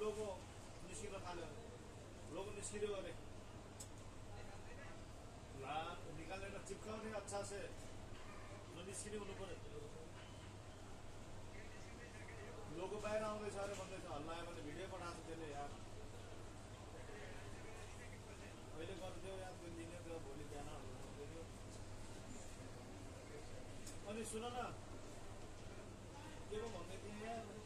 logo निस्किन थाल्यो logo निस्कियो अरे ला निकालेर चिप्काउने अच्छा से ननिस्किने हुनु पर्यो लोगो बाहिर आउँदैछ अरे भन्दैछ हल्ला आयो भने भिडियो पठाएको छ त्यसले यार अहिले गरिदियो यार त्यो दिने त्यो भोलि बिहान गरिदियो अनि सुन न के पो भन्दै थिएँ यार